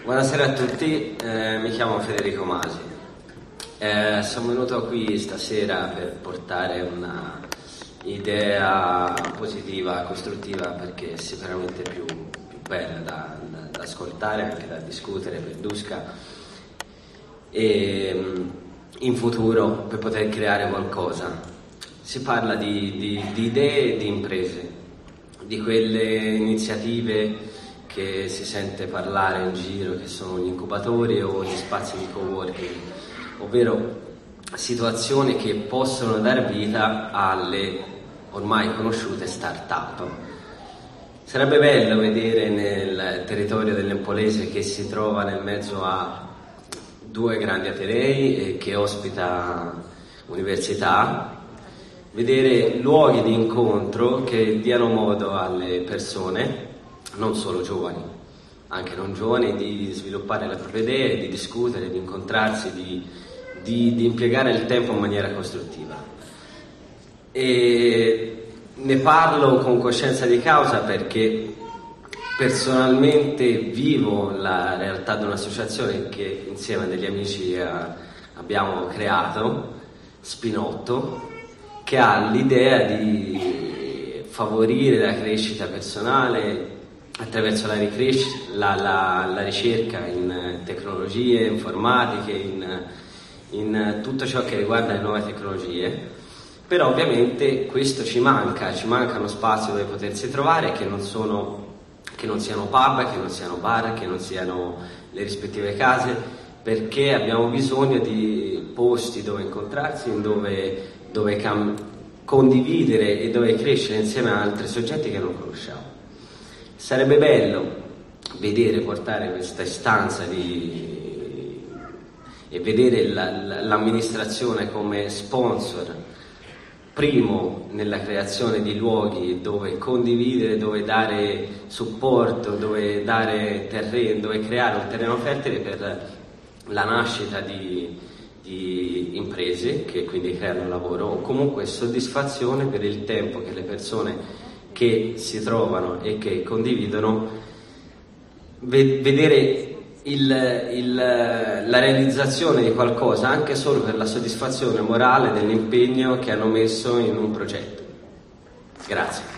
Buonasera a tutti, mi chiamo Federico Masi. Sono venuto qui stasera per portare una idea positiva, costruttiva, perché è sicuramente più bella da ascoltare, anche da discutere per Dusca, e in futuro per poter creare qualcosa. Si parla di idee e di imprese, di quelle iniziative che si sente parlare in giro, che sono gli incubatori o gli spazi di coworking, ovvero situazioni che possono dar vita alle ormai conosciute start-up. Sarebbe bello vedere nel territorio dell'Empolese, che si trova nel mezzo a due grandi atenei e che ospita università, vedere luoghi di incontro che diano modo alle persone, non solo giovani, anche non giovani, di sviluppare le proprie idee, di discutere, di incontrarsi, di impiegare il tempo in maniera costruttiva. E ne parlo con coscienza di causa perché personalmente vivo la realtà di un'associazione che insieme a degli amici abbiamo creato, Spinotto, che ha l'idea di favorire la crescita personale attraverso la ricerca in tecnologie informatiche, in tutto ciò che riguarda le nuove tecnologie. Però ovviamente questo ci manca uno spazio dove potersi trovare, che non siano pub, che non siano bar, che non siano le rispettive case, perché abbiamo bisogno di posti dove incontrarsi, dove condividere e dove crescere insieme a altri soggetti che non conosciamo. Sarebbe bello portare questa istanza e vedere l'amministrazione come sponsor primo nella creazione di luoghi dove condividere, dove dare supporto, dove dare terreno, dove creare un terreno fertile per la nascita di imprese che quindi creano lavoro, o comunque soddisfazione per il tempo che le persone che si trovano e che condividono, vedere la realizzazione di qualcosa, anche solo per la soddisfazione morale dell'impegno che hanno messo in un progetto. Grazie.